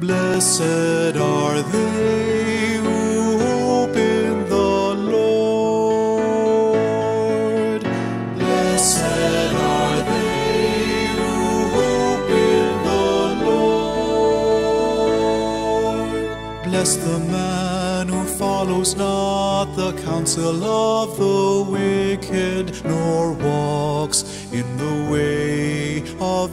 Blessed are they who hope in the Lord. Blessed are they who hope in the Lord. Bless the man who follows not the counsel of the wicked, nor walks in the way of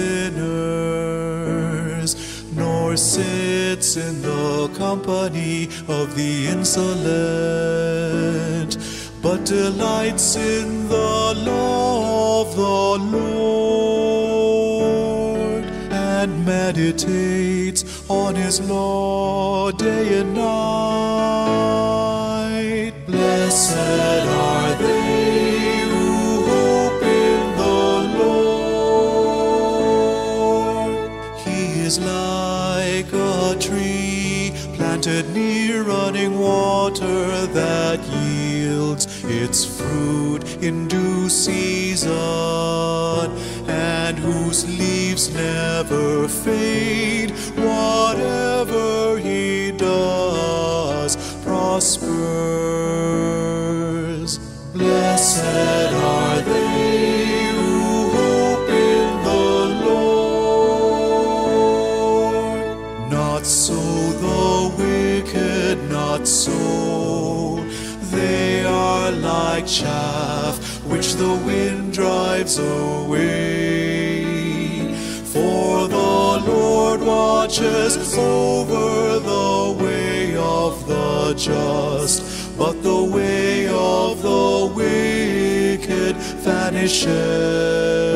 sinners, nor sits in the company of the insolent, but delights in the law of the Lord, and meditates on his law day and night. Blessed are they who hope in the Lord. He is like a tree planted near running water, that yields its fruit in due season, and whose leaves never fade. Whatever he does prospers. Blessed are they who hope in the Lord. Not so the wicked, not so. They are like chaff which the wind drives away. For the Lord watches over the way of the just, but the way of the wicked vanishes.